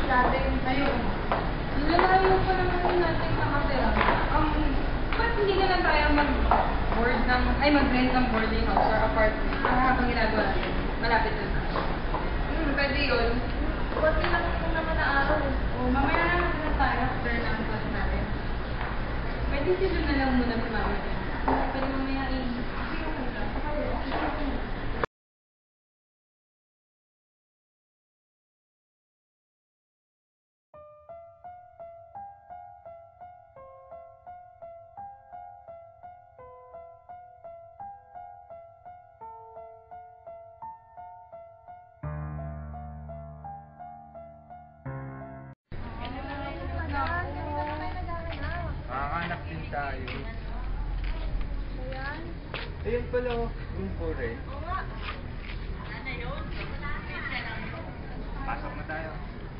natin. Ayun. Lalayo pa naman natin nakatira. Ba't hindi na lang tayo mag-rent ng boarding house or apartment habang ginagawa natin? Malapit na tayo. Pwede yun. Kunti lang naman na araw. Mamaya na natin na tayo after ng class natin. Pwede sila na lang muna si mama din. Pwede mamaya Makakahanap din tayo. Ayan. Ayun pala, room 4 eh. Oo nga. Ano yun? Pasok na tayo.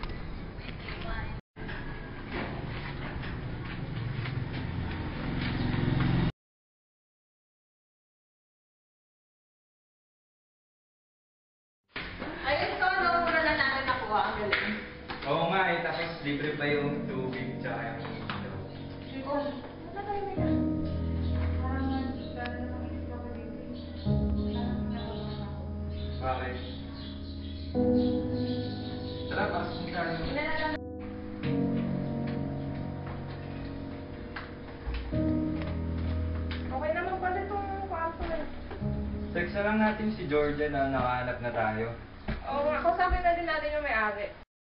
Ayun to, mura na natin nakuha. Ang galing. Oo nga eh, tapos libre pa yung tubig tsaka yung ilaw. Oh, ano tayo na yan? Bakit? Tara, pasok na tayo. Okay naman pala itong kwarto eh. Text na lang natin si Jordan na nakahanap na tayo. Oo nga, kausapin na din natin yung may-ari.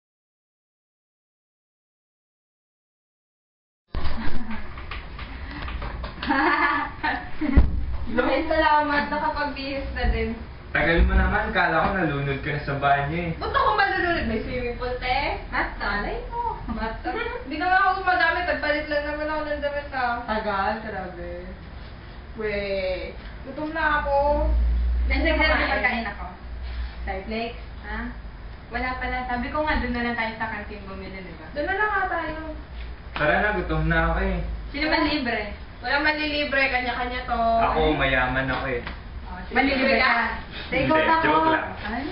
Ay, salamat. Nakapagbihis na din. Tagal mo naman, kala ko nalunod ka na sa banyo eh. Ba't ako malulunod? May swimming pool, te? At talay mo. Hindi na nga ako gumagamit. Nagpalit lang naman ako ng damit ah. Tagal, grabe. Weh, gutom na ako. Nandiyan ka na pagkain ako. Starflakes, ha? Wala pala. Sabi ko nga, doon na lang tayo sa kantin bumili, di ba? Doon na lang nga tayo. Tara na, gutom na ako eh. Sino man libre? Walang manlilibre, kanya-kanya to. Ako, mayaman ako eh. Manlilibre ka? Take out Hindi, ako. joke lang. Ay?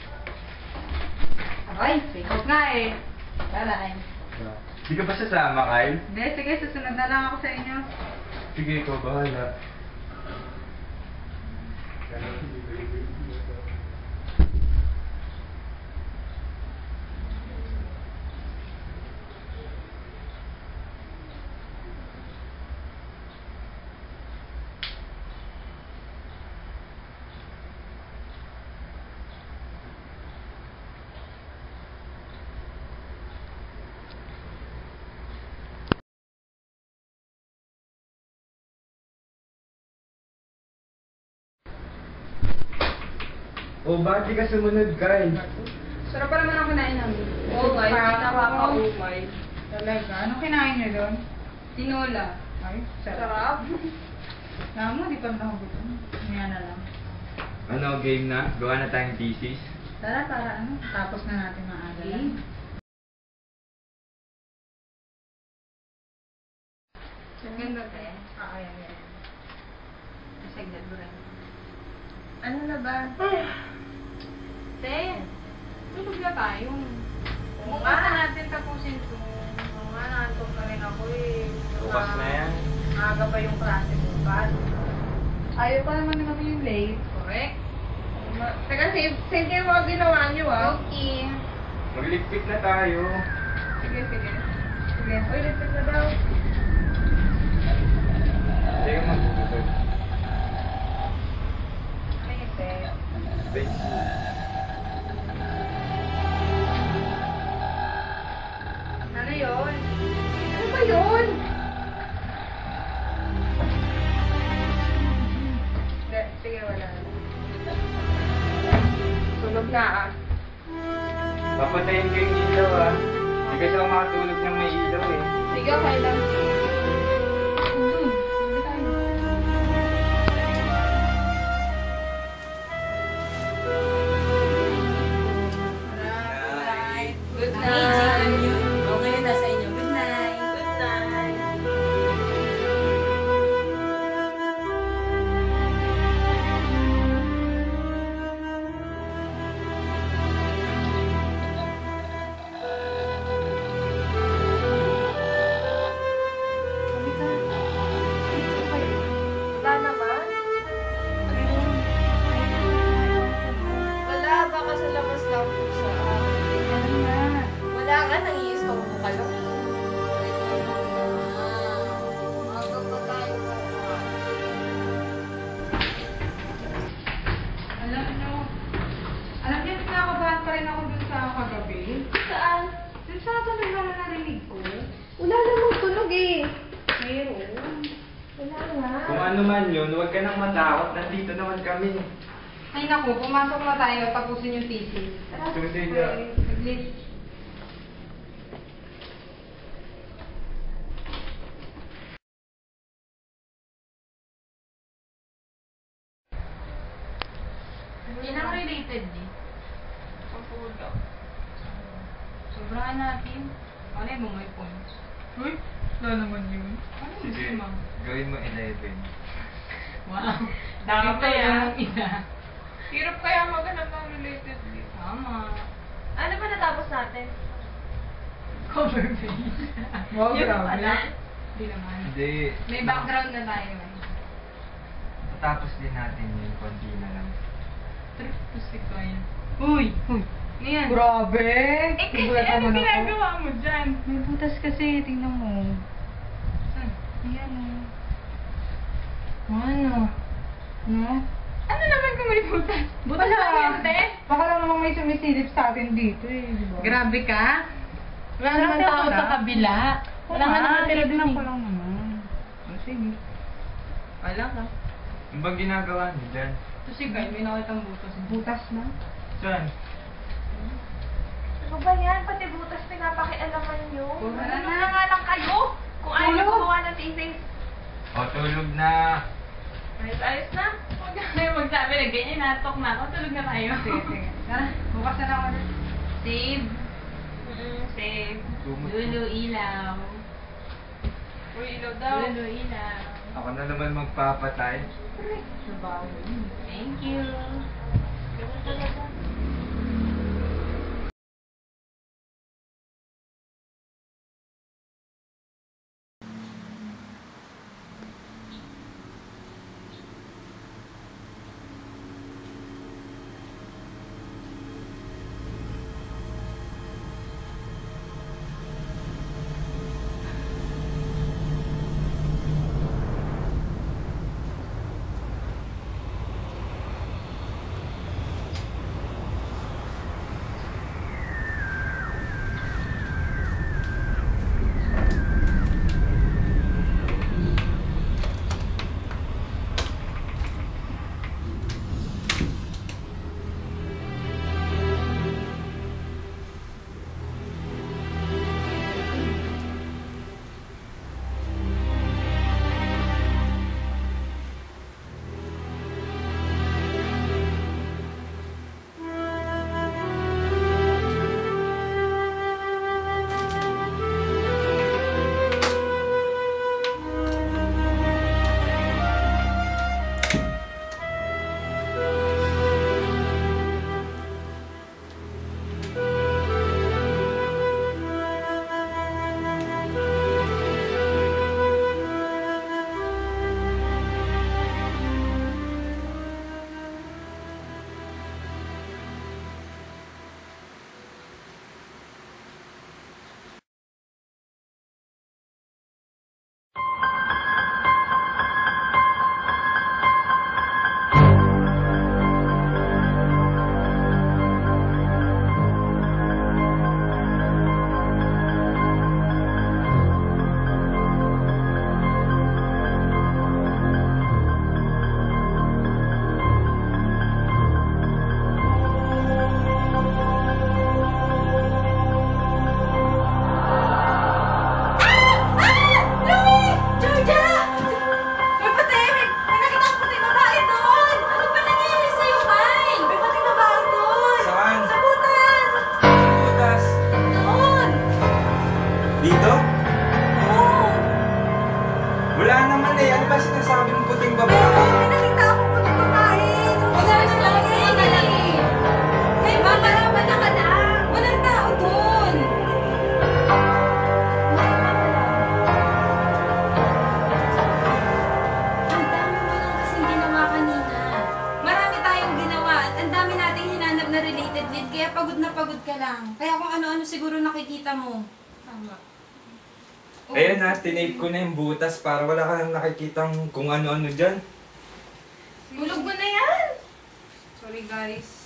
Ay, take out nga eh. Bye-bye. Di ka ba sasama, Kyle? Hindi, sige, susunod na lang ako sa inyo. Sige, ikaw bahala. Oh, bakit di ka sumunod, Kyle? Sarap pa naman ang kinain namin. Oo nga, yung nakaka-umay. Talaga? Anong kinain niyo doon? Tinola. Ay, Sarap. Nga mo, di pa nakagutom. Ngayon na lang. Ano, game na? Gawa na tayong thesis? Tara, para ano? Tapos na natin maaga lang. Ang ganda ka eh. Ayan, yan. Masagdad mo rin. Ano na ba? Te, tulog na tayo. Oo Bukas nga. na natin tapusin to. Oo nga, naantok na rin ako eh. Bukas na yan. Aga pa yung klase bukas. Ayaw pa naman naman yung late. Correct? Teka, save niyo yung mga ginawa niyo ah. Okay. Magligpit na tayo. Sige, sige. Sige, uy, lipit na daw. Sige, magbubukas. Ay, ite. Wait. Ano yun? Ano ba yun? Hindi, sige, wala. Sunog na ah. Papatayin ko yung ilaw ah. Hindi kasi ako makatulog ng may ilaw eh. Sige, okay lang. Good Hey, Jane, yun. O, ngayon nasa inyo. Good night. Good night. ano man yun, huwag ka nang matakot. Nandito naman kami. Ay naku, pumasok na tayo, tapusin yung thesis. Tara, Tuloy na. saglit. Pinang-related di. Pagpulo. Sobrahan natin. Ano yung mga points? Uy, wala naman yun. Ano yung Sige, gusto mo? gawin mo 11. Wow. Dami pa yan. Hirap kaya maghanap ng related dito. Tama. Ano ba natapos natin? Cover page. Wow, Yun grabe. pala. Hindi naman. Hindi. May background na tayo. Tapos din natin yun, konti na lang. Gusto ko yan. Uy! Uy! Ano yan? Grabe! Eh, kasi Nagulatan ano mo na ako. ginagawa mo dyan? May butas kasi, tingnan mo. Saan? Ayan o. Ano? No? Ano naman kung may butas? Butas Wala lang. yan, te. Baka lang namang may sumisilip sa atin dito eh, di ba? Grabe ka? Wala naman tao sa kabila. Wala nga naman tinignan ko lang naman. Oh, sige. Wala ka. Ano bang ginagawa niyo dyan? Ito si Guy, may nakitang butas. Butas na? Saan? Ano ba yan? Pati butas pinapakialaman nyo. Wala Ano na. na nga lang kayo? Kung ayaw Tulog. gumawa ng thesis. O, tulog na. Ayos na. Huwag na magsabi na ganyan, natok na ako. Tulog na tayo. Sige, sige. Tara, bukas na lang ulit. Save. Save. Lulu ilaw. Uy, ilaw daw. Lulu ilaw. Ako na naman magpapatay. Sabaw. Thank you. Ganun talaga. pagod ka lang. Kaya kung ano-ano siguro nakikita mo. Tama. Ayan na, tinape ko na yung butas para wala ka nang nakikitang kung ano-ano dyan. Tulog mo na yan! Sorry guys.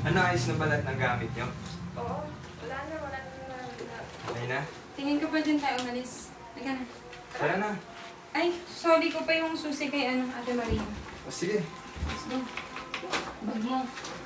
Ano, ayos na pala ng gamit nyo? Oo. Wala na. Okay na? Tingin ko pa din tayo umalis. Teka na. Tara na. Ay, sorry ko pa yung susi kay Ate Maria. O sige. Let's go. Bag mo.